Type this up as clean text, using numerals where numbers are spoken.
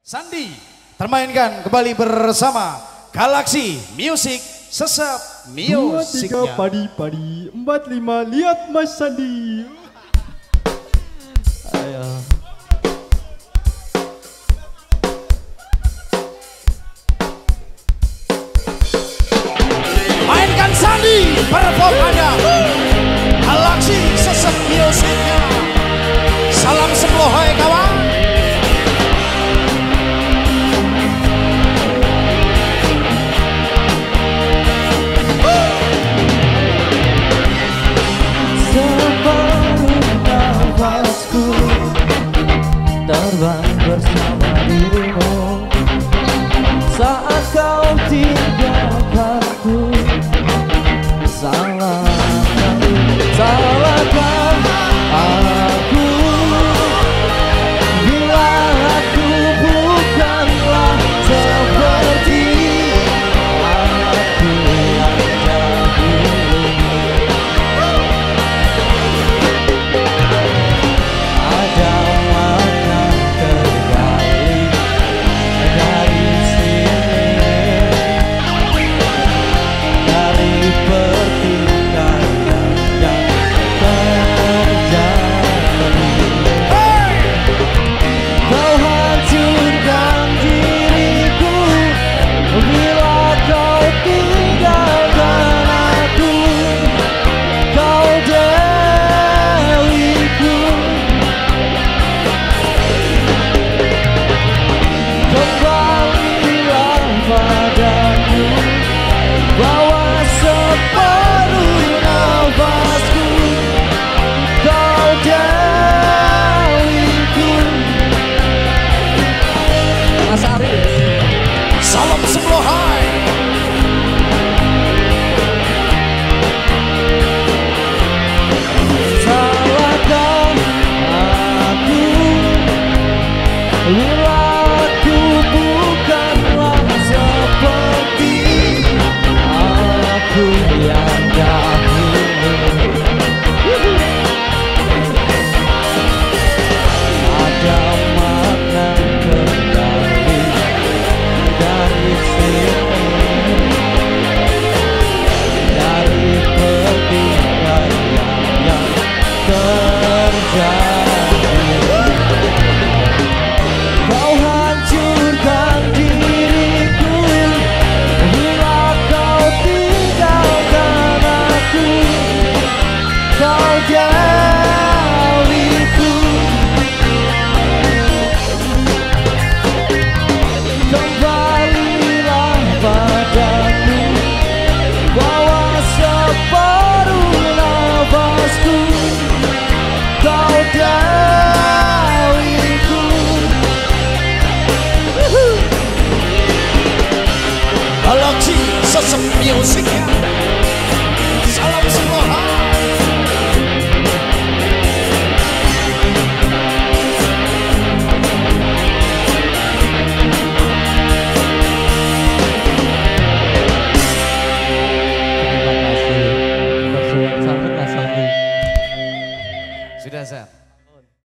Sandi termainkan kembali bersama Galaxy Music Sesep Musiknya. 2, 3 padi-padi 4, 5 lihat Mas Sandi. Ayo. Mainkan Sandi perform Anda. Galaxy Sesep Musiknya. Salam sepuluh hai kawan. Terbang bersama dirimu saat kau tinggalkanku. Salahkan aku bila aku bukanlah seperti aku yang dahulu. Ada makna terbalik dari sini, dari pertikaian yang terjadi. Kau hancurkan diriku bila kau tinggalkan aku. Kau dewiku, kembalilah padaku, bawa separuh nafasku. Kau dewiku. Mas Arif, Salam sepuluh hai. salahkan aku bila aku bukanlah seperti aku yang